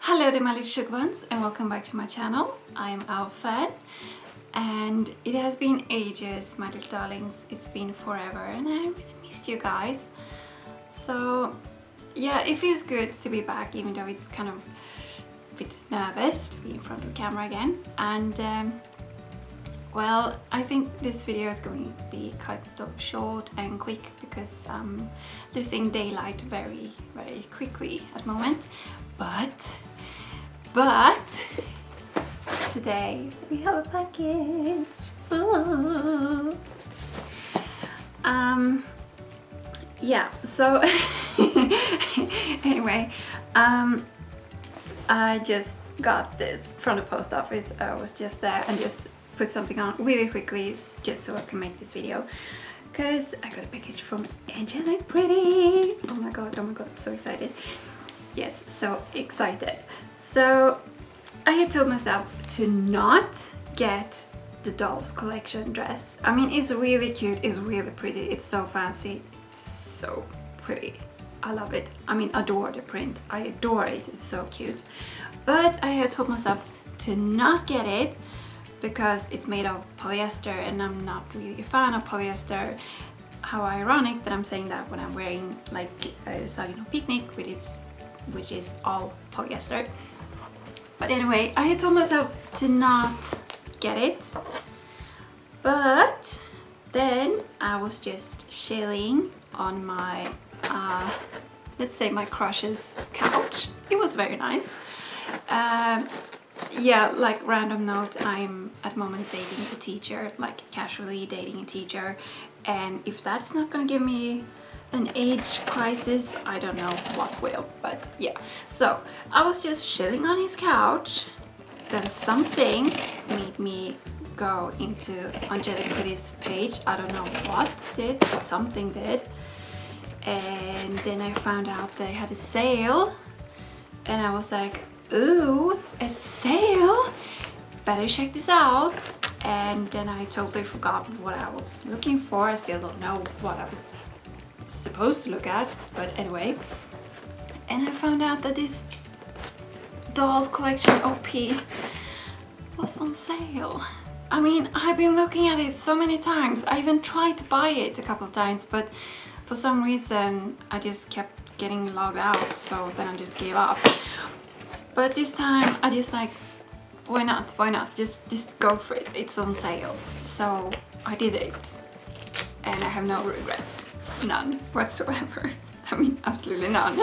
Hello there my little sugar ones and welcome back to my channel. I'm Alfan and it has been ages, my little darlings. It's been forever and I really missed you guys. So yeah, it feels good to be back, even though it's kind of a bit nervous to be in front of the camera again. And well, I think this video is going to be kind of short and quick because I'm losing daylight very quickly at the moment. But today we have a package. Yeah, so anyway, I just got this from the post office. I was just there and just put something on really quickly just so I can make this video, because I got a package from Angelic Pretty. Oh my god, so excited. Yes, so excited. So I had told myself to not get the Dolls Collection dress. I mean, it's really cute, it's really pretty, it's so fancy, it's so pretty. I love it. I mean, adore the print. I adore it, it's so cute. But I had told myself to not get it because it's made of polyester and I'm not really a fan of polyester. How ironic that I'm saying that when I'm wearing like a Saginaw picnic, which is all polyester. But anyway, I had told myself to not get it, but then I was just chilling on my let's say my crush's couch. It was very nice. Yeah, like random note, I'm at the moment dating a teacher, like casually dating a teacher, and if that's not gonna give me an age crisis, I don't know what will. But yeah, so I was just chilling on his couch, then something made me go into Angelic Pretty's page. I don't know what did, but something did, and then I found out they had a sale and I was like, ooh, a sale, better check this out. And then I totally forgot what I was looking for. I still don't know what I was supposed to look at, but anyway. And I found out that this Dolls Collection OP was on sale. I mean, I've been looking at it so many times. I even tried to buy it a couple of times, but for some reason I just kept getting logged out, so then I just gave up. But this time I just like, why not, just go for it, it's on sale. So I did it and I have no regrets, none whatsoever. I mean, absolutely none.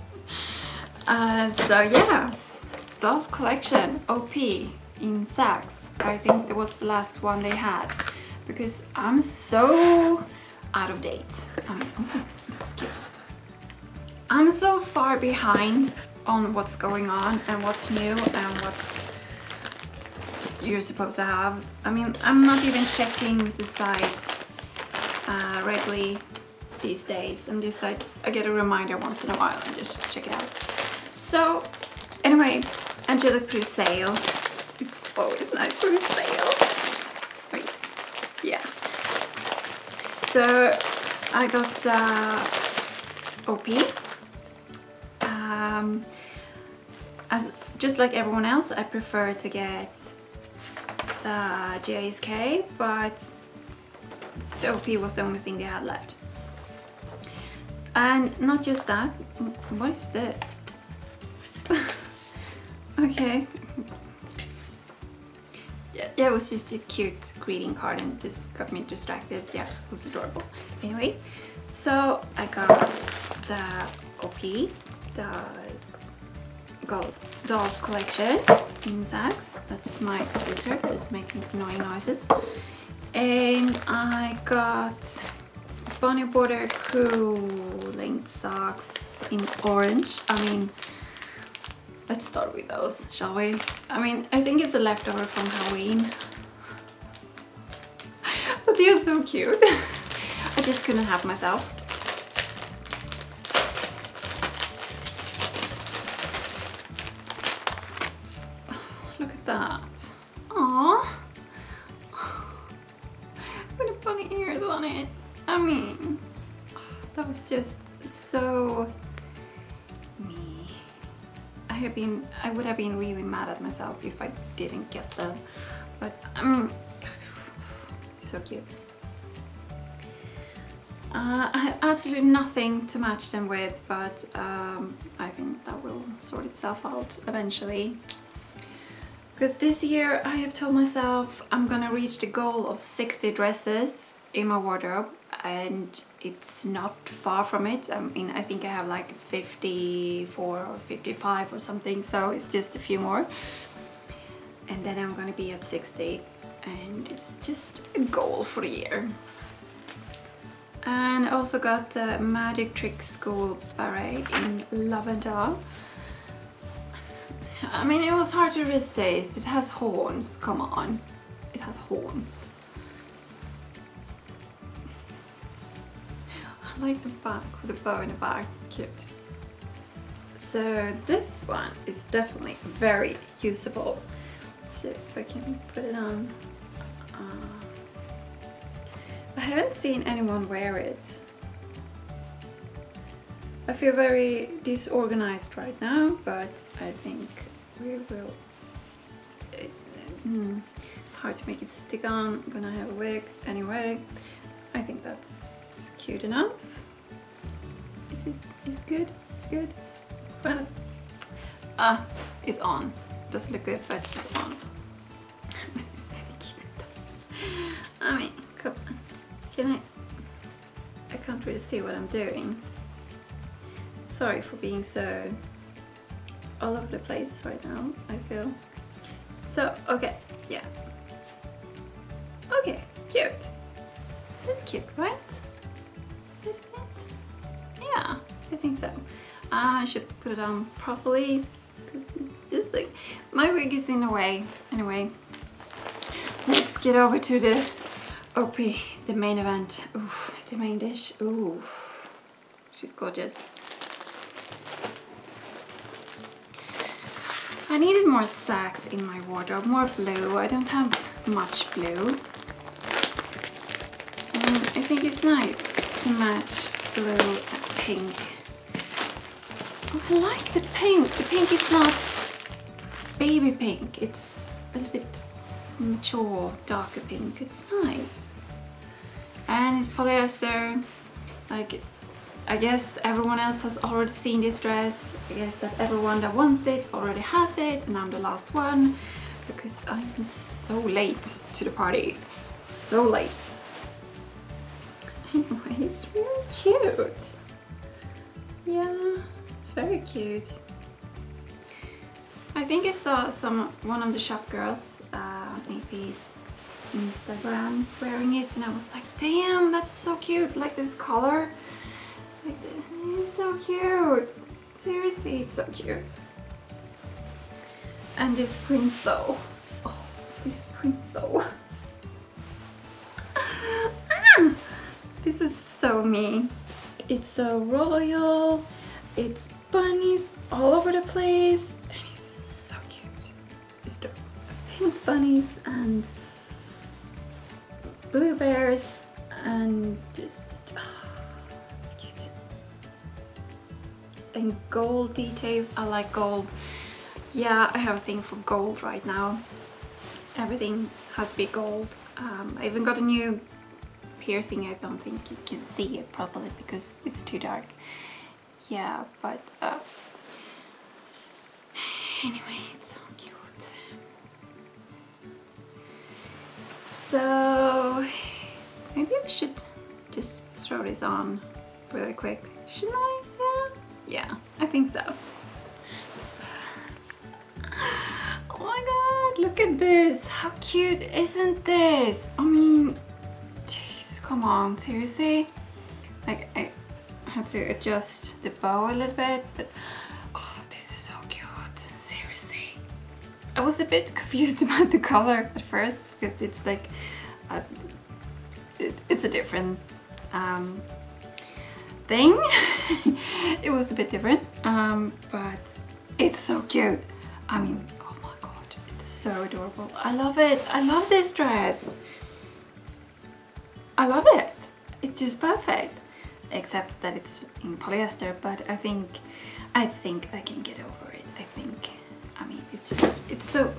So yeah, Dolls Collection OP in Saks. I think it was the last one they had, because I'm so out of date. That's cute. I'm so far behind on what's going on and what's new and what's you're supposed to have. I mean, I'm not even checking the sites regularly these days. I'm just like, I get a reminder once in a while and just check it out. So anyway, Angelic Pretty sale. It's always nice for a sale. Wait, yeah. So I got the OP. Just like everyone else, I prefer to get the JSK, but the OP was the only thing they had left. And not just that, what is this? Okay. Yeah, it was just a cute greeting card and just got me distracted. Yeah, it was adorable. Anyway, so I got the OP, the Dolls Collection in Saks. That's my sister that's making annoying noises. And I got Bonnie Border Crew length socks in orange. I mean, let's start with those, shall we? I mean, I think it's a leftover from Halloween. But they're so cute. I just couldn't help myself. Look at that. Aww. With the bunny ears on it. I mean, that was just so me. I I would have been really mad at myself if I didn't get them. But so cute. I have absolutely nothing to match them with, but I think that will sort itself out eventually. Because this year I have told myself I'm gonna reach the goal of 60 dresses in my wardrobe, and it's not far from it. I mean, I think I have like 54 or 55 or something, so it's just a few more. And then I'm gonna be at 60, and it's just a goal for the year. And I also got the Magic Trick School beret in lavender. I mean, it was hard to resist. It has horns, come on. It has horns. I like the back with the bow in the back, it's cute. So this one is definitely very usable. Let's see if I can put it on. I haven't seen anyone wear it. I feel very disorganized right now, but I think we will... hard to make it stick on when I have a wig. Anyway, I think that's cute enough. Is it good? It's good. It's well, it's on. Doesn't look good, but it's on. It's very cute though. I mean, come on. Can I can't really see what I'm doing. Sorry for being so all over the place right now, I feel. So, okay, yeah. Okay, cute. That's cute, right? Isn't it? Yeah, I think so. I should put it on properly, because it's just like, my wig is in the way. Anyway, let's get over to the OP, the main event. Oof, the main dish. Oof, she's gorgeous. I needed more sacks in my wardrobe, more blue. I don't have much blue. And I think it's nice to match blue and pink. Oh, I like the pink. The pink is not baby pink. It's a little bit mature, darker pink. It's nice. And it's polyester. Like, I guess everyone else has already seen this dress. I guess that everyone that wants it already has it, and I'm the last one because I'm so late to the party. So late. Anyway, it's really cute. Yeah, it's very cute. I think I saw one of the shop girls, AP's Instagram, wearing it, and I was like, damn, that's so cute. Like this color. Like, it's so cute. Seriously, it's so cute. And this print though. Oh, this print though. This is so me. It's so royal. It's bunnies all over the place. And it's so cute. It's the pink bunnies and blue bears and this. It's cute. And gold details. I like gold. Yeah, I have a thing for gold right now. Everything has to be gold. I even got a new piercing. I don't think you can see it properly because it's too dark. Yeah, but anyway, it's so cute. So maybe I should just throw this on really quick. Shouldn't I? Yeah, I think so. Oh my god, look at this. How cute isn't this? I mean, jeez, come on, seriously? Like, I had to adjust the bow a little bit, but oh, this is so cute. Seriously. I was a bit confused about the color at first because it's like, it's a different thing. It was a bit different, but it's so cute. I mean, oh my god, it's so adorable. I love it. I love this dress. I love it. It's just perfect, except that it's in polyester, but I think I can get over it. I think it's so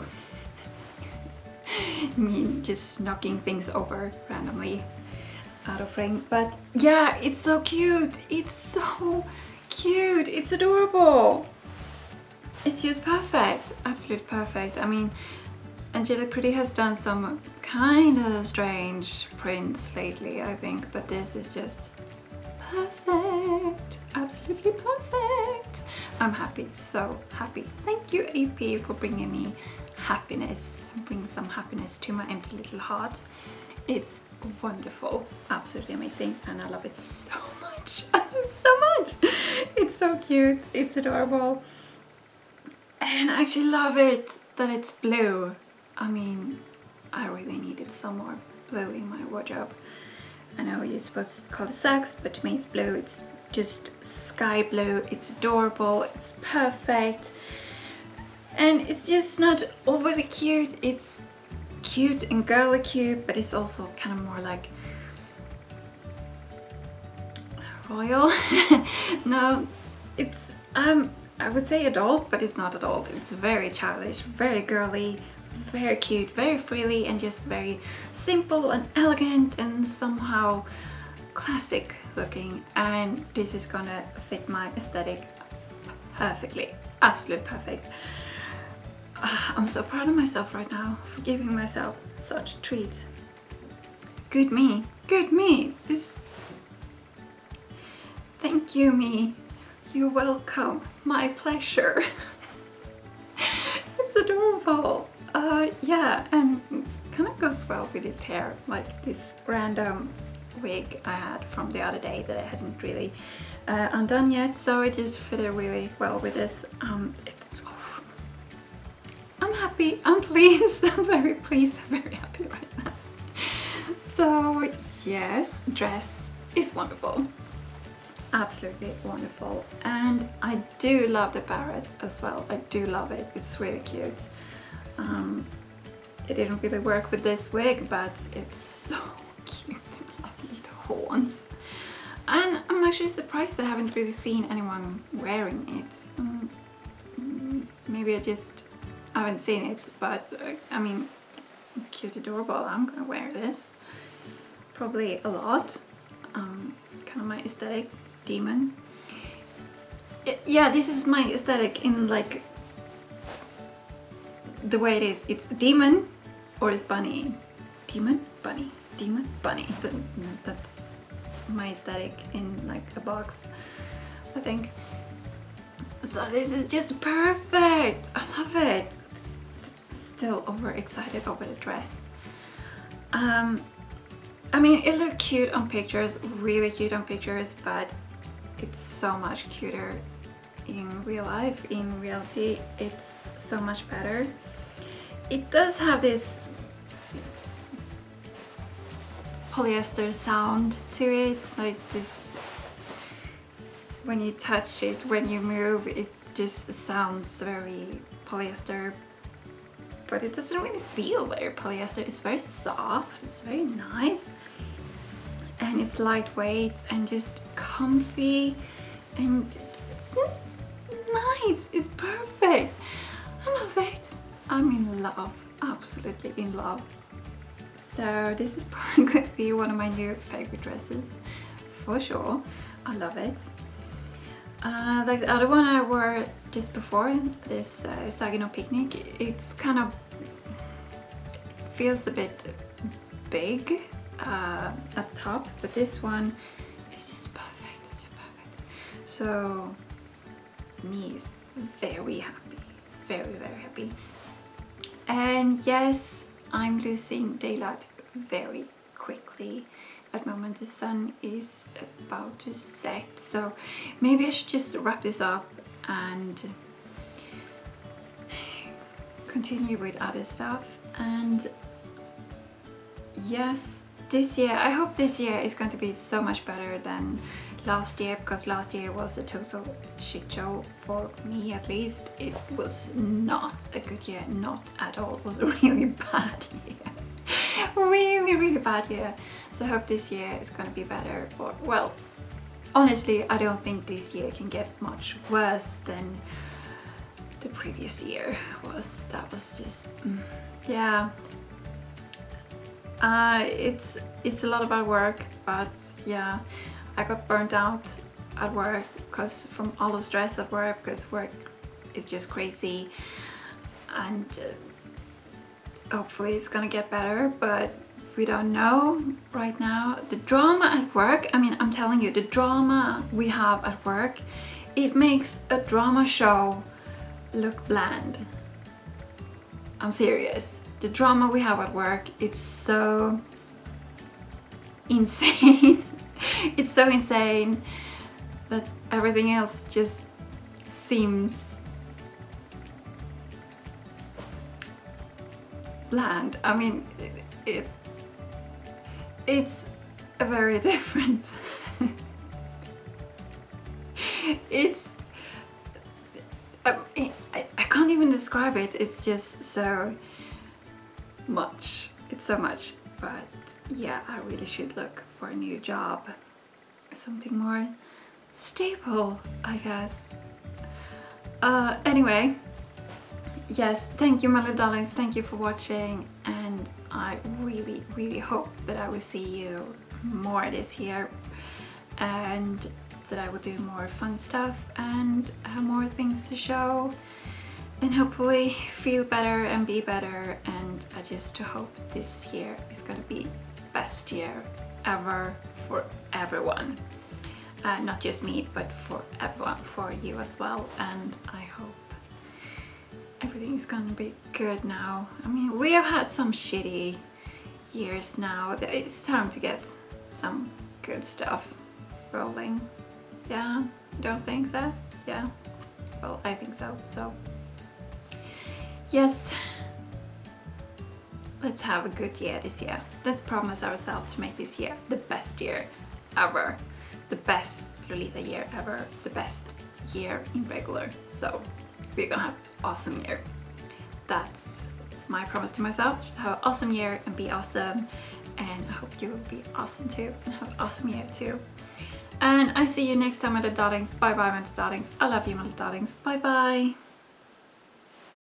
me just knocking things over randomly out of frame. But yeah, it's so cute. It's so cute. It's adorable. It's just perfect. Absolutely perfect. I mean, Angelic Pretty has done some kind of strange prints lately, I think, but this is just perfect. Absolutely perfect. I'm happy, so happy. Thank you, AP, for bringing me happiness and bringing some happiness to my empty little heart. It's wonderful, absolutely amazing, and I love it so much. I love it so much. It's so cute. It's adorable. And I actually love it that it's blue. I mean, I really needed some more blue in my wardrobe. I know you're supposed to call it Saks, but to me it's blue. It's just sky blue. It's adorable. It's perfect. And it's just not overly cute. It's cute and girly cute, but it's also kind of more like royal. No, it's I would say adult, but it's not adult. It's very childish, very girly, very cute, very frilly, and just very simple and elegant and somehow classic looking. And this is gonna fit my aesthetic perfectly. Absolutely perfect. I'm so proud of myself right now for giving myself such treats. Good me, good me. Thank you, me. You're welcome. My pleasure. It's adorable. Yeah, and kind of goes well with his hair, like this random wig I had from the other day that I hadn't really undone yet, so it just fitted really well with this. I'm happy, I'm pleased, I'm very pleased, I'm very happy right now. So yes, dress is wonderful. Absolutely wonderful. And I do love the barrette as well. I do love it. It's really cute. It didn't really work with this wig, but it's so cute. I love the little horns. And I'm actually surprised that I haven't really seen anyone wearing it. Maybe I haven't seen it, but I mean, it's cute, adorable. I'm gonna wear this probably a lot. Kind of my aesthetic. Demon. Yeah, this is my aesthetic in like the way it is. It's demon or it's bunny. Demon, bunny, demon, bunny. That's my aesthetic in like a box, I think. So this is just perfect. I love it. Still overexcited over the dress. I mean, it looked cute on pictures, really cute on pictures, but it's so much cuter in real life. In reality, it's so much better. It does have this polyester sound to it, like this, when you touch it, when you move, it just sounds very polyester, but it doesn't really feel very polyester. It's very soft, it's very nice. And it's lightweight and just comfy, and it's just nice. It's perfect. I love it. I'm in love, absolutely in love. So this is probably going to be one of my new favorite dresses for sure. I love it. Like the other one I wore just before, this Saginaw Picnic, it's kind of feels a bit big at top, but this one is just perfect. It's just perfect. So me is very happy, very happy. And yes, I'm losing daylight very quickly. At the moment the sun is about to set, so maybe I should just wrap this up and continue with other stuff. And yes, this year, I hope this year is going to be so much better than last year, because last year was a total shit show for me, at least. It was not a good year, not at all. It was a really bad year. Really bad year. So I hope this year is going to be better. Or, well, honestly, I don't think this year can get much worse than the previous year was. That was just yeah. It's a lot about work, but yeah, I got burnt out at work because from all the stress at work, because work is just crazy, and hopefully it's gonna get better, but we don't know right now. The drama at work, I mean, I'm telling you, the drama we have at work, it makes a drama show look bland. I'm serious. The drama we have at work, it's so insane. It's so insane that everything else just seems bland. I mean, it's a very different. I can't even describe it. It's just so much. It's so much. But yeah, I really should look for a new job. Something more stable, I guess. Anyway, yes, thank you, my little darlings. Thank you for watching, and I really, really hope that I will see you more this year, and that I will do more fun stuff and have more things to show, and hopefully feel better and be better. And I just hope this year is gonna be best year ever for everyone. Not just me, but for everyone, for you as well. And I hope everything's gonna be good now. I mean, we have had some shitty years now. It's time to get some good stuff rolling. Yeah, you don't think so? Yeah, well, I think so. So yes, let's have a good year this year. Let's promise ourselves to make this year the best year ever, the best Lolita year ever, the best year in regular. So we're gonna have an awesome year. That's my promise to myself, to have an awesome year and be awesome. And I hope you will be awesome too and have an awesome year too. And I see you next time, my little darlings. Bye bye, my little darlings. I love you, my little darlings. Bye bye.